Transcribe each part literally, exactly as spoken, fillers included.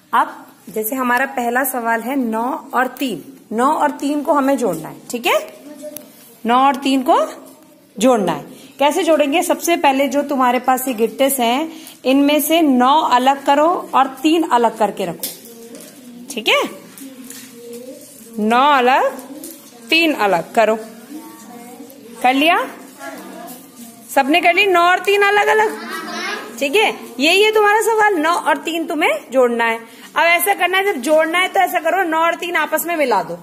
अब जैसे हमारा पहला सवाल है नौ और तीन, नौ और तीन को हमें जोड़ना है, ठीक है। नौ और तीन को जोड़ना है। कैसे जोड़ेंगे? सबसे पहले जो तुम्हारे पास ये गिट्टिस हैं, इनमें से नौ अलग करो और तीन अलग करके रखो, ठीक है। नौ अलग, तीन अलग करो। कर लिया? सबने कर ली? नौ और तीन अलग अलग, ठीक है। यही है तुम्हारा सवाल, नौ और तीन तुम्हें जोड़ना है। अब ऐसा करना है, जब जोड़ना है तो ऐसा करो, नौ और तीन आपस में मिला दो।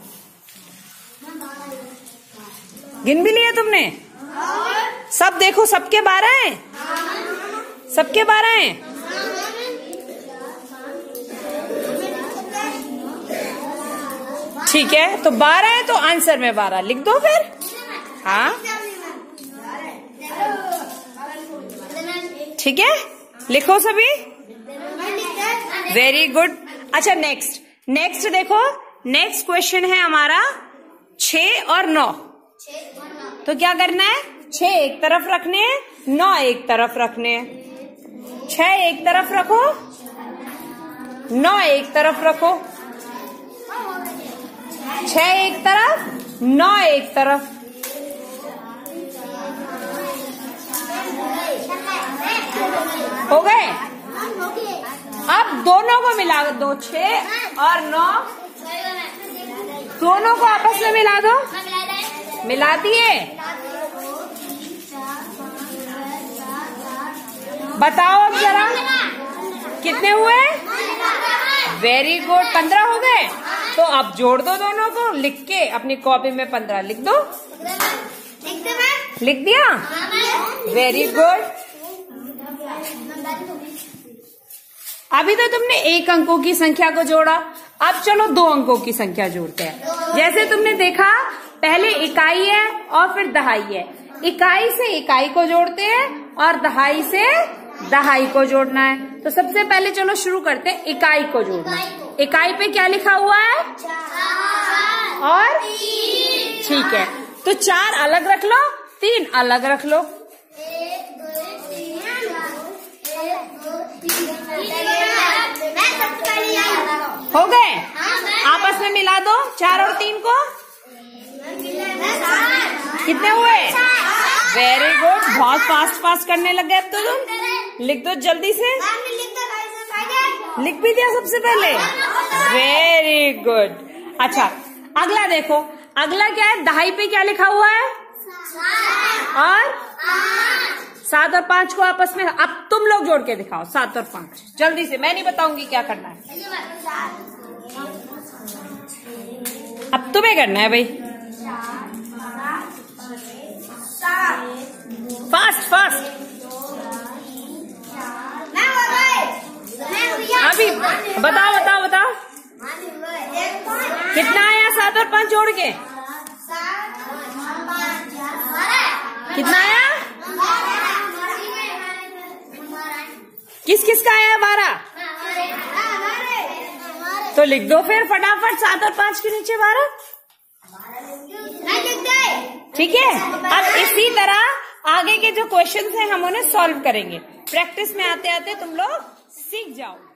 गिन भी लिया तुमने? सब देखो, सबके बारह हैं, सबके बारह हैं। ठीक है, तो बारह है तो आंसर में बारह लिख दो फिर। हाँ ठीक है, लिखो सभी। Very good. अच्छा नेक्स्ट, नेक्स्ट देखो, नेक्स्ट क्वेश्चन है हमारा छह और नौ। तो क्या करना है? छह एक तरफ रखने हैं, नौ एक तरफ रखने हैं। छह एक तरफ रखो, नौ एक तरफ रखो। छह एक तरफ, नौ एक तरफ। हो गए? अब दोनों को मिला दो, छह और नौ दोनों को आपस में मिला दो। मिला दिए? बताओ अब जरा कितने हुए? वेरी गुड, पंद्रह हो गए। तो अब जोड़ दो दोनों को, लिख के अपनी कॉपी में पंद्रह लिख दो। लिख दिया? Very good. अभी तो तुमने एक अंकों की संख्या को जोड़ा, अब चलो दो अंकों की संख्या जोड़ते हैं। जैसे तुमने देखा, पहले इकाई है और फिर दहाई है। इकाई से इकाई को जोड़ते हैं और दहाई से दहाई को जोड़ना है। तो सबसे पहले चलो शुरू करते हैं, इकाई को जोड़ना। इकाई पे क्या लिखा हुआ है? और ठीक है, तो चार अलग रख लो, तीन अलग रख लो। हो गए? आपस में मिला दो चार और तीन को। कितने हुए? वेरी गुड, बहुत फास्ट फास्ट करने लगे अब तो तुम। लिख दो जल्दी से। लिख भी दिया सबसे पहले? Very good. अच्छा अगला देखो, अगला क्या है? दहाई पे क्या लिखा हुआ है? और सात और पांच को आपस में, अब तुम लोग जोड़ के दिखाओ, सात और पांच जल्दी से। मैं नहीं बताऊंगी क्या करना है, अब तुम्हें करना है भाई। Fast fast. अभी बताओ बताओ बताओ कितना आया सात और पांच जोड़ के? कितना आया? किस किस का आया? बारह। तो लिख दो फिर फटाफट, सात और पांच के नीचे बारह। ठीक है, अब इसी तरह आगे के जो क्वेश्चंस हैं हम उन्हें सॉल्व करेंगे। प्रैक्टिस में आते आते तुम लोग सीख जाओ।